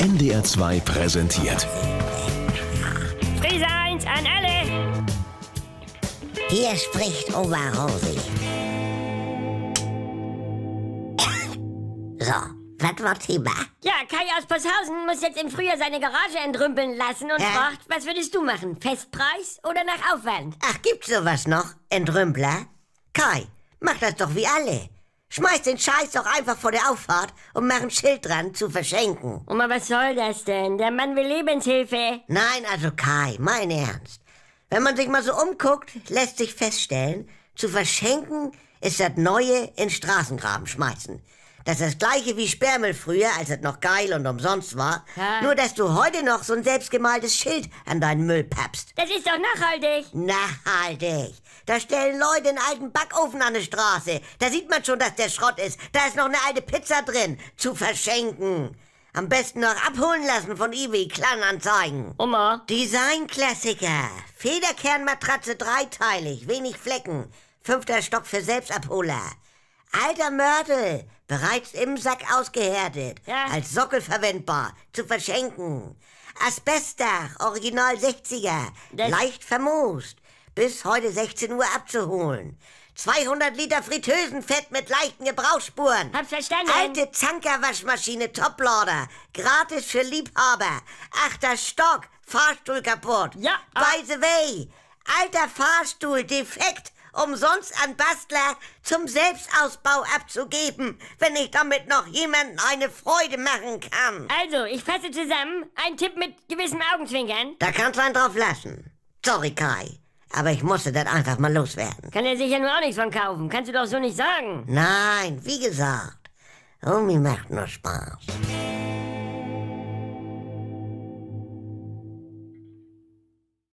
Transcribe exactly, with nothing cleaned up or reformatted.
N D R zwei präsentiert. Friese eins an alle! Hier spricht Oma Rosi. So, was war Thema? Ja, Kai aus Posshausen muss jetzt im Frühjahr seine Garage entrümpeln lassen und Ja? fragt, was würdest du machen? Festpreis oder nach Aufwand? Ach, gibt's sowas noch? Entrümpler? Kai, mach das doch wie alle. Schmeiß den Scheiß doch einfach vor der Auffahrt und mach ein Schild dran, zu verschenken. Oma, was soll das denn? Der Mann will Lebenshilfe. Nein, also Kai, mein Ernst. Wenn man sich mal so umguckt, lässt sich feststellen, zu verschenken ist das Neue in Straßengraben schmeißen. Das ist das gleiche wie Sperrmüll früher, als es noch geil und umsonst war. Ja. Nur, dass du heute noch so ein selbstgemaltes Schild an deinen Müll pappst. Das ist doch nachhaltig. Nachhaltig. Da stellen Leute einen alten Backofen an die Straße. Da sieht man schon, dass der Schrott ist. Da ist noch eine alte Pizza drin. Zu verschenken. Am besten noch abholen lassen von eBay Kleinanzeigen. Oma, Designklassiker. Federkernmatratze dreiteilig, wenig Flecken. Fünfter Stock für Selbstabholer. Alter Mörtel, bereits im Sack ausgehärtet. Ja. Als Sockel verwendbar, zu verschenken. Asbestdach, Original sechziger, Das- leicht vermoost. Bis heute sechzehn Uhr abzuholen. zweihundert Liter Fritteusenfett mit leichten Gebrauchsspuren. hab's verstanden. Alte Zanker-Waschmaschine Toploader. Gratis für Liebhaber. Achter Stock. Fahrstuhl kaputt. Ja, ah. By the way. Alter Fahrstuhl defekt. Umsonst an Bastler zum Selbstausbau abzugeben, wenn ich damit noch jemandem eine Freude machen kann. Also, ich fasse zusammen. Ein Tipp mit gewissem Augenzwinkern. Da kannst du einen drauf lassen. Sorry, Kai. Aber ich musste das einfach mal loswerden. Kann er sich ja nur auch nichts von kaufen. Kannst du doch so nicht sagen. Nein, wie gesagt. Omi macht nur Spaß.